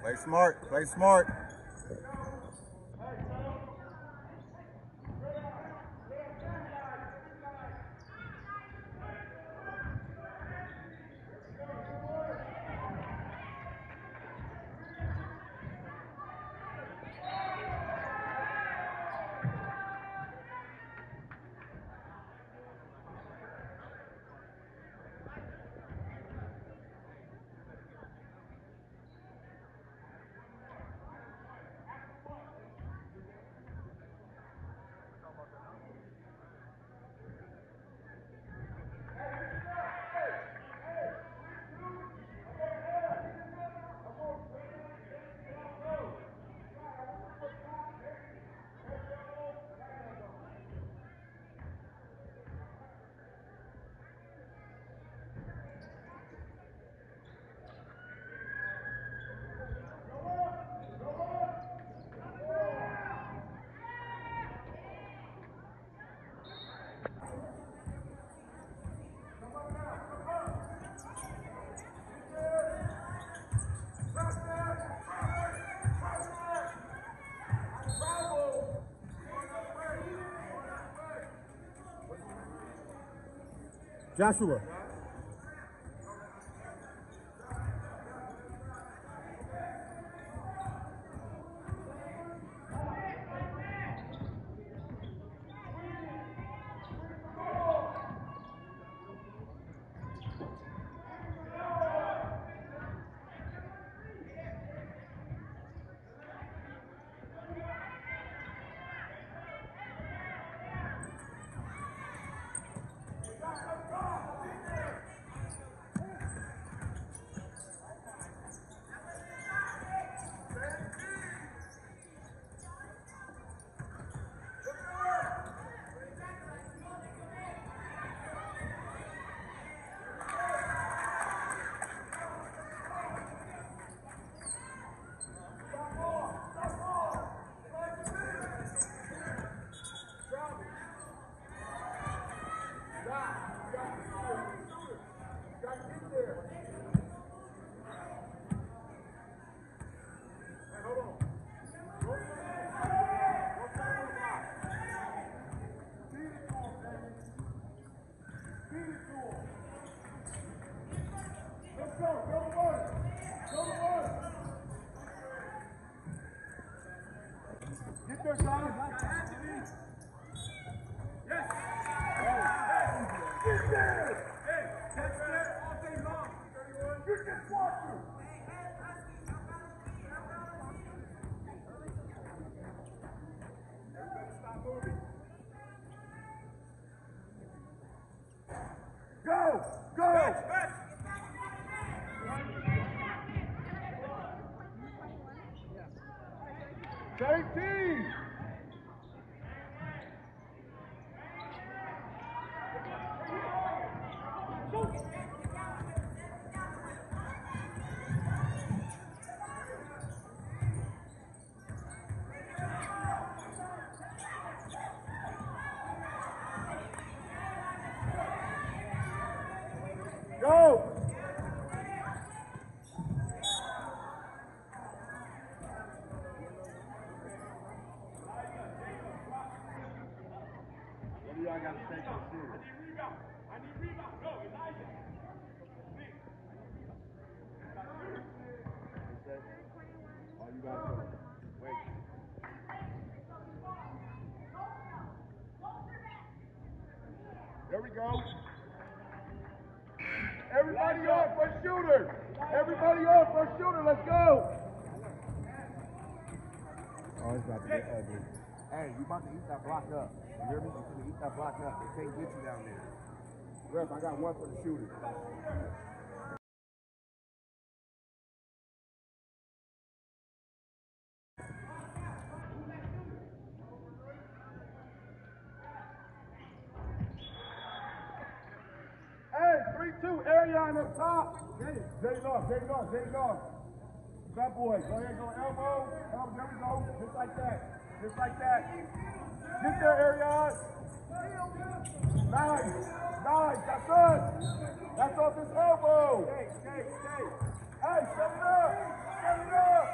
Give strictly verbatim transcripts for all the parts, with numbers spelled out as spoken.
Play smart. Play smart. Joshua. Get there, Sean. Yes. Get there. Hey, catch that all day long. You just watch him. Everybody stop moving. Go. Go. Match, match. Safety! Go! I gotta take this serious. I need rebound. I need rebound. Go, Elijah. All you gotta do. Wait. There we go. Everybody off for shooter. Everybody off for shooter. Let's go. Oh, it's about to get ugly. Hey, you about to eat that block up. You hear me? You're going to eat that block up. They can't get you down there. Ref, I got one for the shooter. Hey, three two, area on the top. Jay North, Jay North, Jay North. That boy, go ahead, go elbow. Elbow, there we go. Just like that. Just like that. Get there, Arion. Nice. Nice. That's good. That's off his elbow. Stay, stay, stay. Hey, shut it up. Turn it up.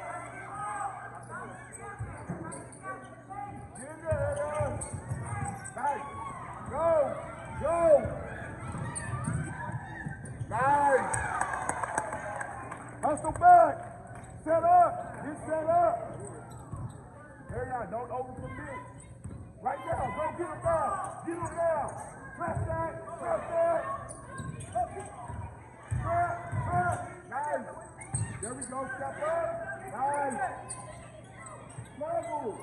Get in there, Aaron. Nice. Go. Go. Nice. Hustle back. Set up. Get set up. Aaron, don't overcommit. Right now. Go get him now. Get him now. Trap that. Trap that. Trap. Trap. Nice. There we go. Step up. Nice. Level.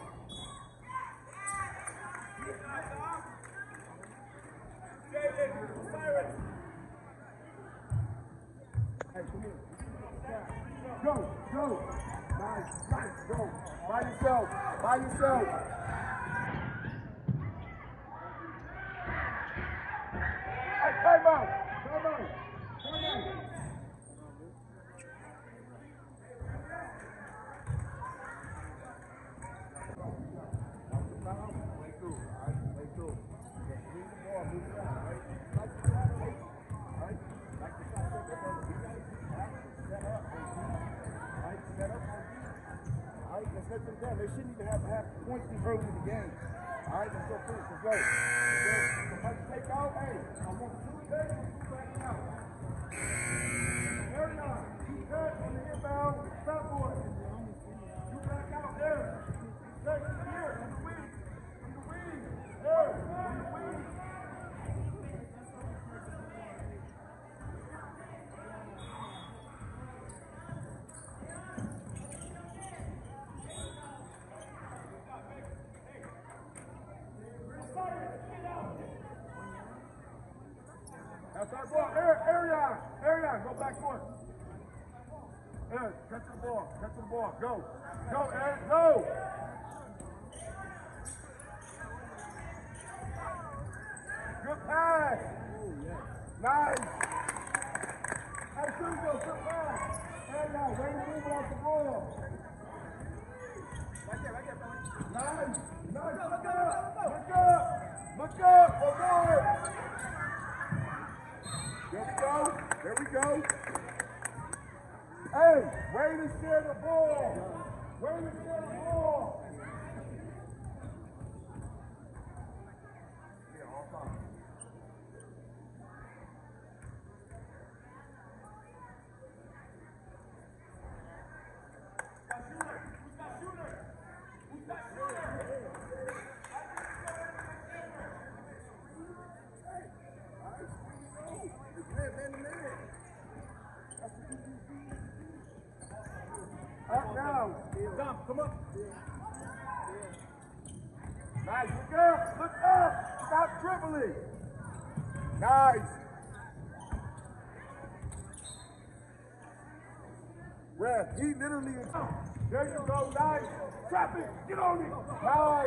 Hey, come here. Go, go. Nice, nice, go. By yourself, by yourself. Hey, time out, time out, time out. Play through, all right? Play through. Move the ball, move it out, right? Like the shot, right? Right? Like the shot, right? Set up, right? Set up. All right, let's let them down. They shouldn't even have to have points this early in the game. All right, let's go finish. Let's go. Let's go. Somebody take out. Hey, I want two legs and two back out. Carry on. You back on the inbound. Stop boy. You back out there. Take it here. In the wing. In the wing. There. In the wing. That's our ball. Area, area, go back court. Aaron, catch the ball, catch the ball. Go. Go, Aaron, go. Good pass. Nice. Hey, Suzo, good pass. Area, way to move off the ball. Right there, right there, Tony. Nice. Nice. Look up. Look up. Look up. Look up. There we go. There we go. Hey, way to share the ball. Way to share the ball. Yeah, all time. Who's that shooter? Who's that shooter? Up now. Dom, come up. Nice. Look up. Look up. Stop dribbling. Nice. Ref, he literally is. There you go. Nice. Trap it. Get on it. Nice.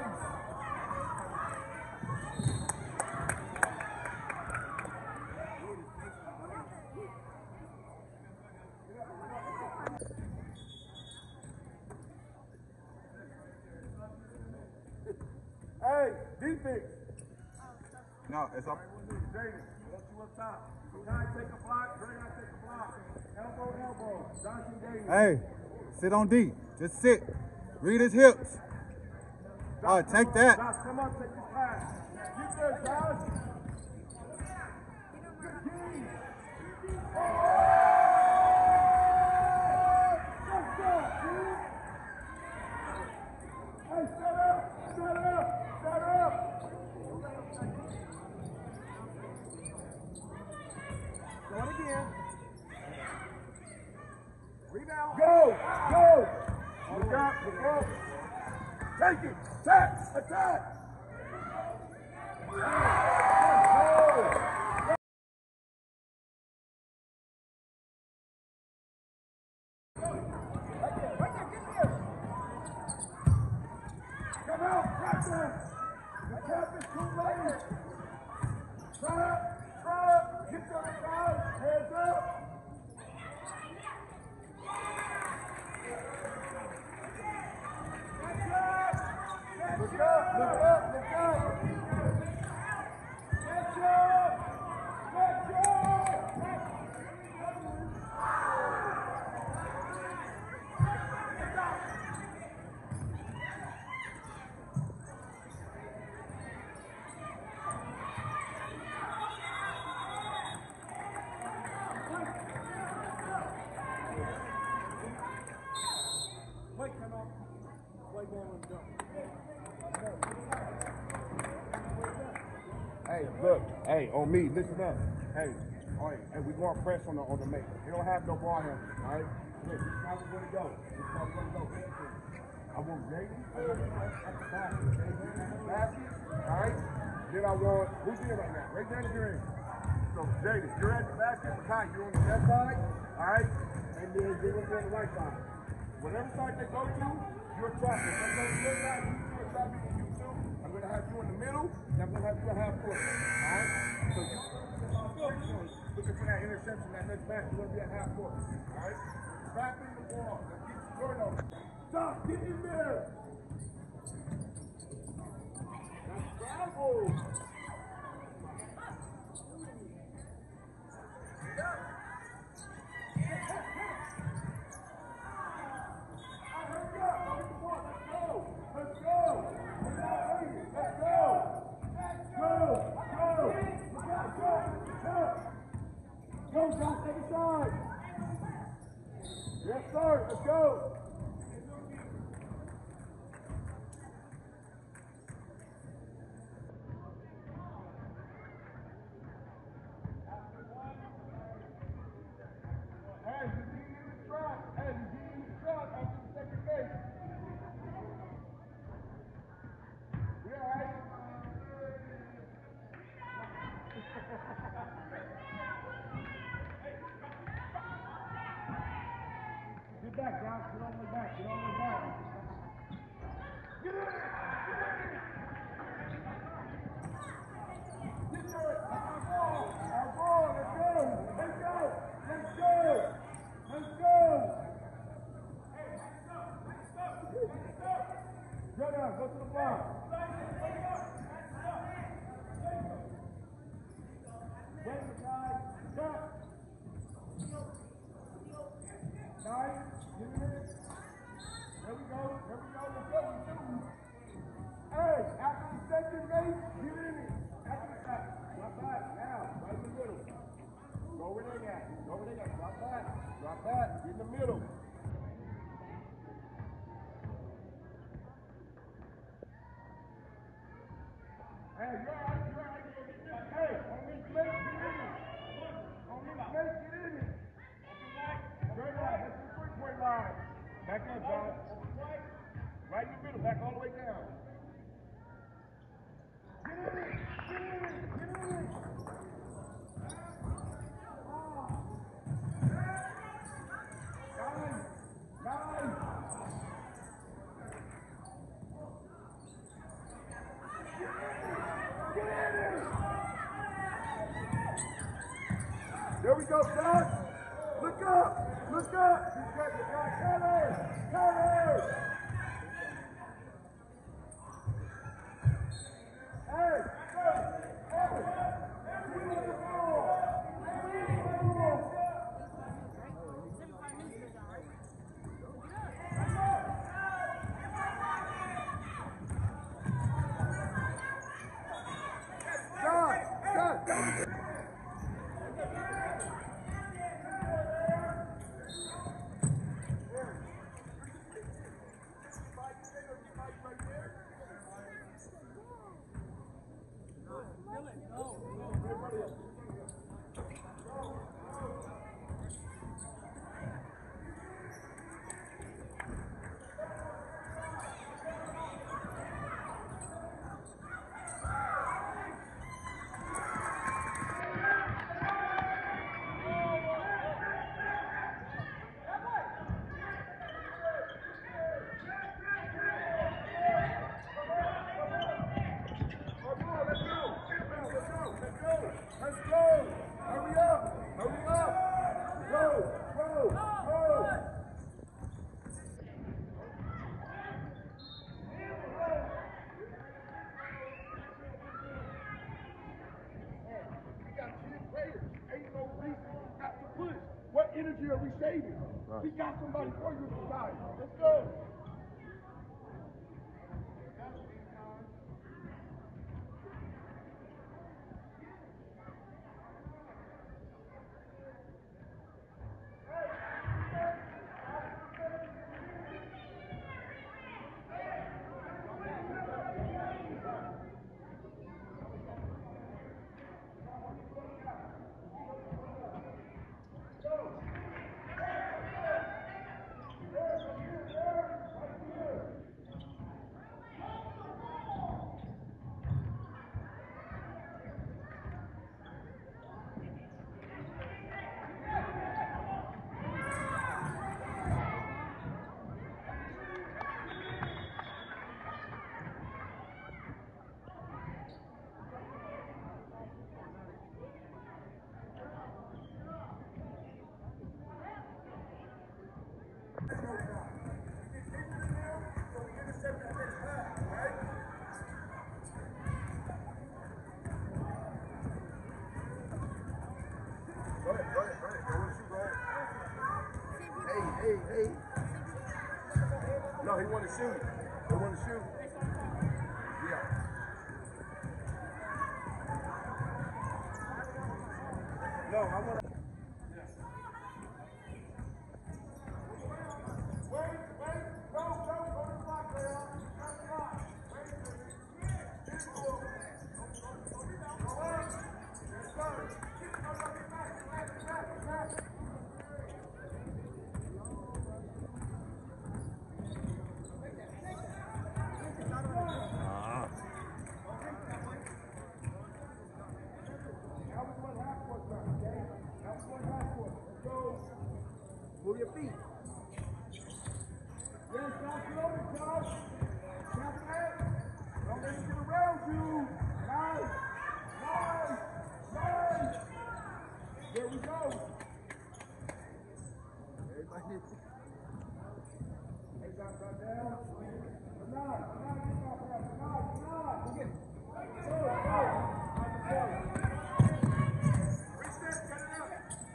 Hey, defense. No, it's up. Jaden, want you up top. Guy take a block, Dre I take a block. Elbow, elbow. Johnson Davis. Hey, sit on D. Just sit. Read his hips. Oh, take that. Josh, come up, take this pass. Get there, Josh. Good game. Let's go, dude. Hey, set up, set up, set up. Go it again. Rebound. Go, go. Look up, look up. Take it, attack, attack. Go. Come out, practice. The cap is too late. Trap, trap. Get to the side, hands up. Look up, look up, look up. Catch up, catch up. look, hey, on me, listen up. Hey, all right, hey, we going to press on the on the make. They don't have no ball handle, all right? Look, this is how we're going to go. This is how we're going to go. Listen. I want Jaden at the basket. Basket, all right? Then I want, who's in right now? Right there, you're in. So, Jaden, you're at the basket. Kai, you're on the left side, all right? And then you're going to be on the right side. Whatever side they go to, you're trapping. If they go to your side, you two are trapping, and you two, I'm going to have you in the middle, and I'm going to have you a half court, all right? So, you looking for that interception, that next back, you're going to be at half court, all right? Trapping the ball. Let's get you turnover. Stop, get in there. That's travel. Go, Josh, take a shot. Yes, sir. Let's go. Hey, you need to try. Hey, you need to try after the second base. We all right? Get back, Josh. Get all the way back. Get all the way back. Get in! Get to it! Our ball! Our ball! Let's go! Let's go! Let's go! Let's go! Go down. Go to the block. Break the guy. Stop. Nine. Get in it. There we go. There we go. Let's go. Let's go. Hey, after the second base, get in it. After the back. Drop back. Now. Right in the middle. Go where they at. Go where they at. Drop back. Drop back. Get in the middle. Hey, you're all right. You're all right. Hey, on this plate, get in it. On this plate, get in it. Straight line. That's the three-point line. Back up, John. Right in the middle. Back all the way down. Get in it. Get in it. Get in it. Guys. Guys. Get in it. There we go, Josh. Look up. Look up. You got it. Cutter. Cutter. Hey. Hey. John. John. John. What energy are we saving? Right. We got somebody for you tonight. Let's go. hey, hey. No, he want to shoot. He want to shoot. Yeah. No, I want to. Wait, wait, go, go, go to the block, Leon. Go to the block. Wait a minute. Get the ball. Go up. Yes, sir. Go, go, get back, get back, get back, get back. Move your feet. Yes, Josh, get over, Josh. Count it. Don't let him get around you. Nice. Nice. Nice. There we go. Everybody. Hey, Josh, right down. Come on. Come on. Come on. Come on. Come on. Get it. Go, go. Reset. Cut it out.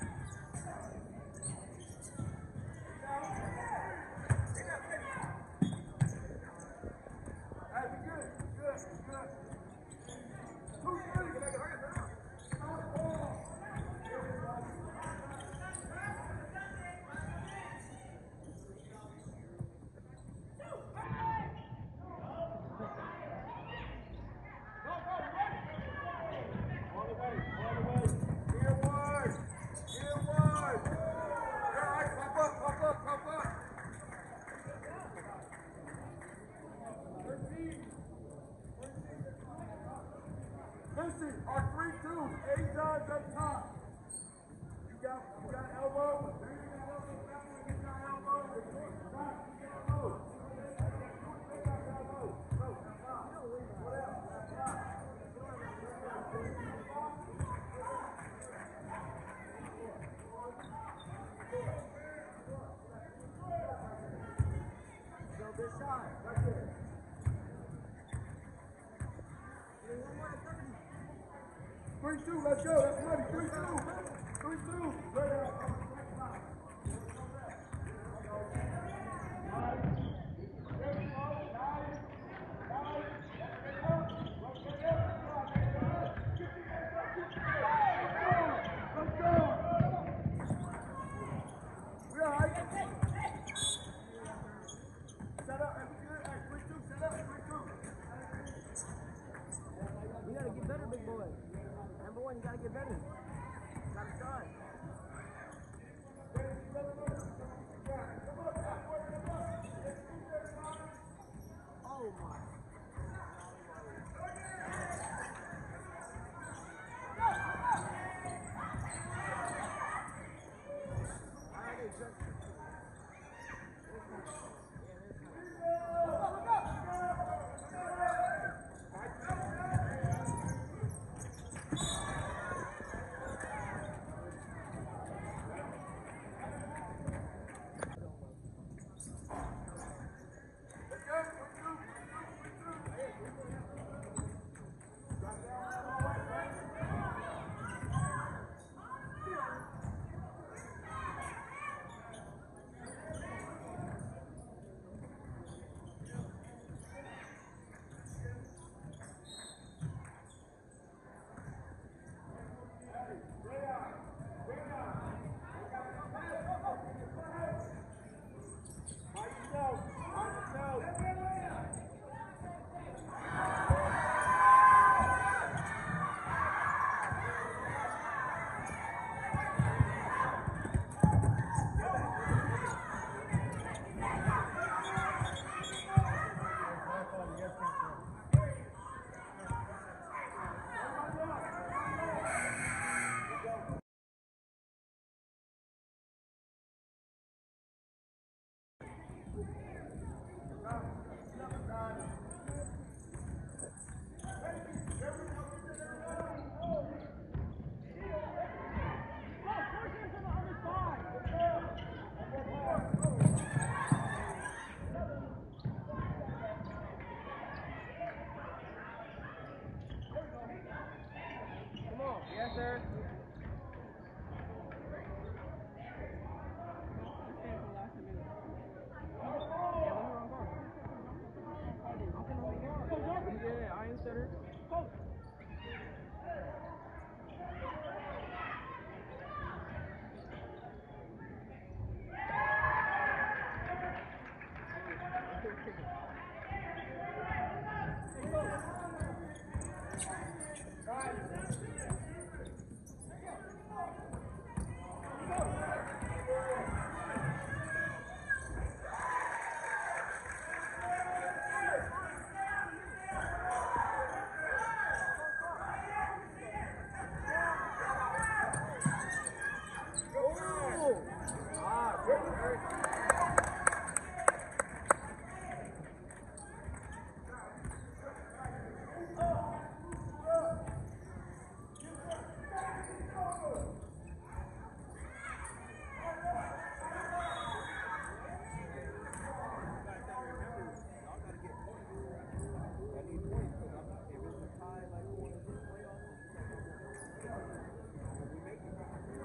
Listen, our three two, eight yards up top. You got, you got elbow. You got elbow. You got elbow. Stop. You got elbow. You got elbow. Go. Stop. What else? Stop. Go this side. Right there. Three two, let's go. That's money. Three two. Three two. Right out. Let's go. We're all right. Set up. That's good. Hey, three two. Set up. Three two. You gotta get better, big boy. Number one, you gotta get better. Gotta try. Oh my.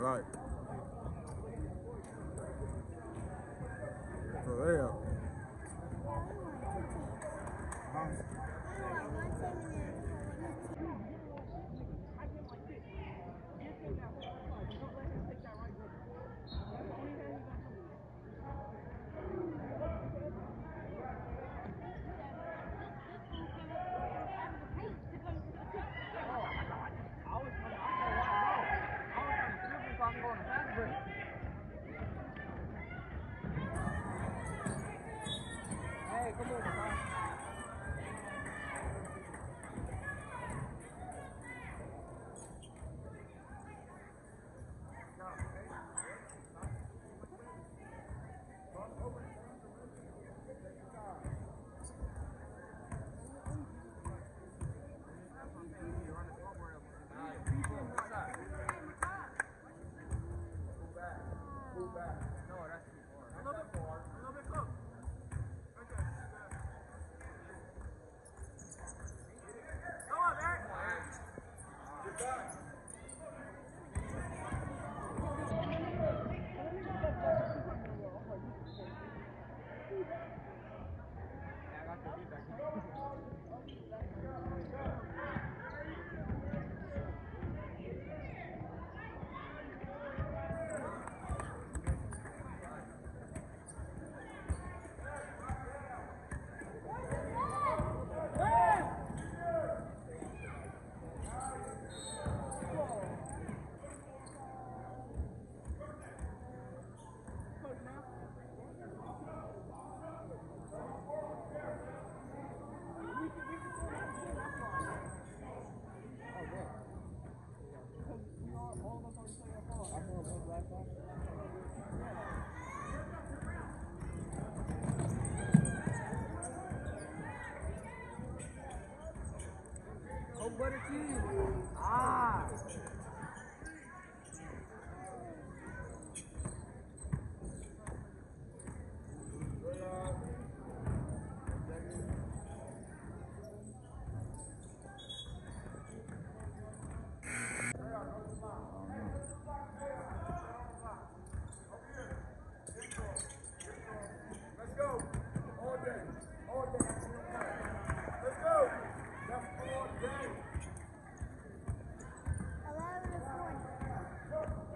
Right. For real. Huh? Hey, come on, man. Oh, what a team! Ah! Let's go. All day. All day. Let's go. That's all day. eleven to twenty.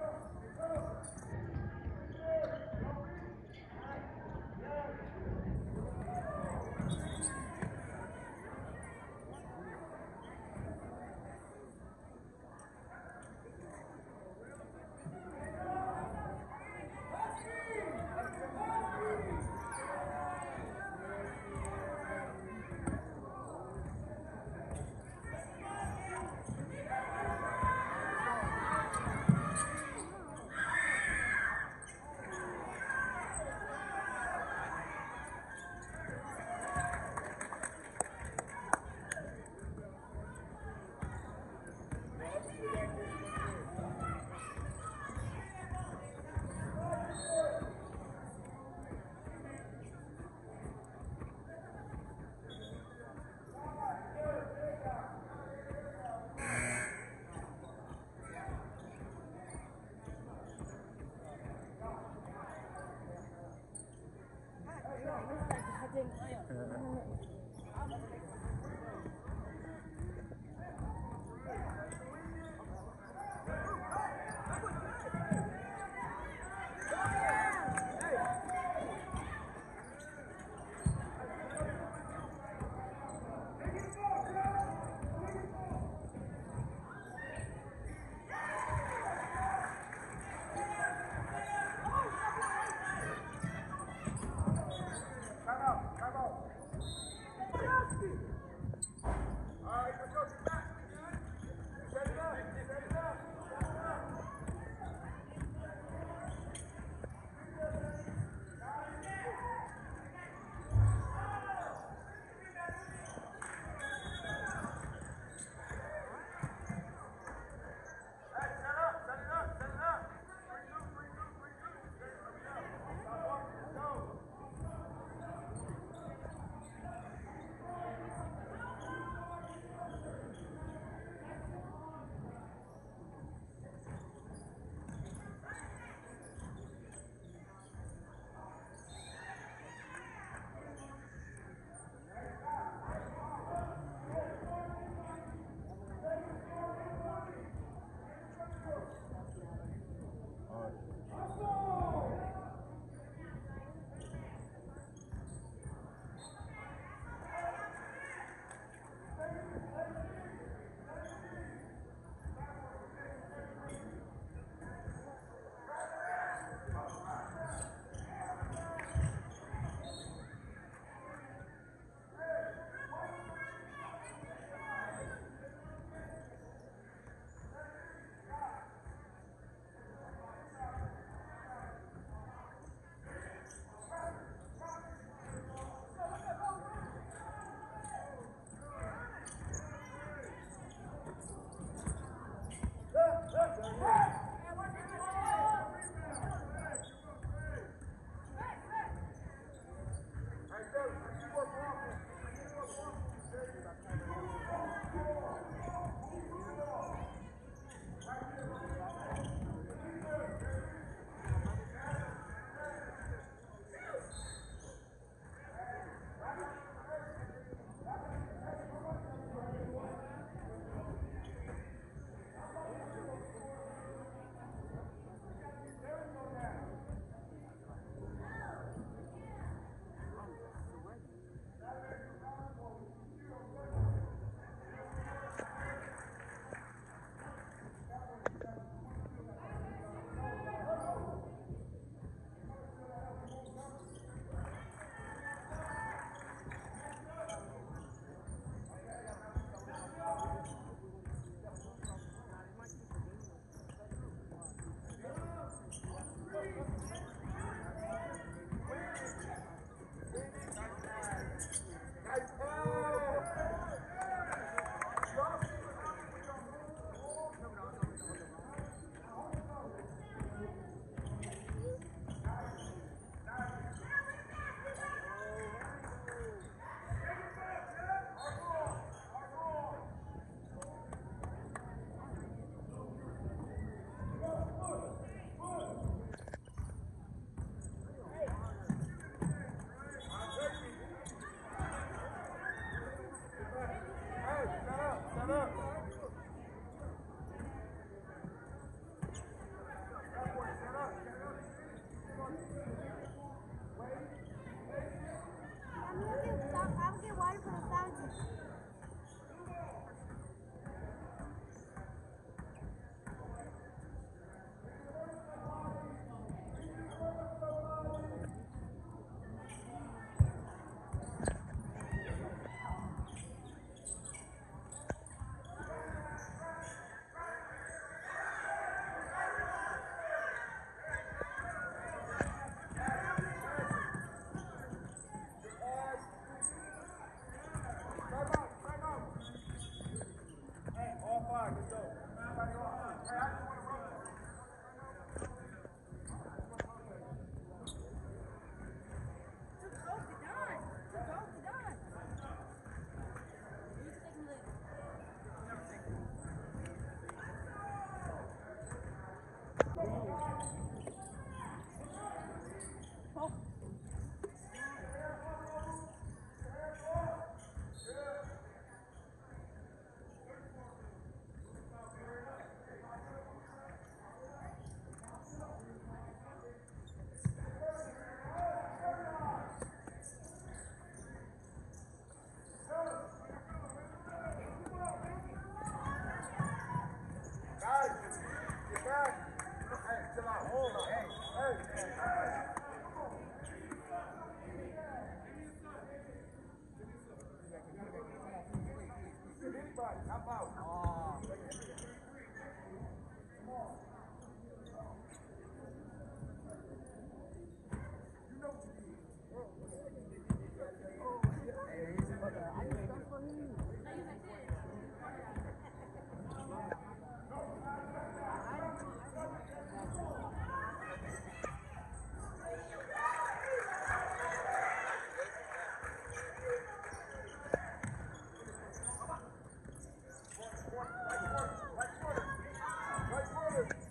Right corner.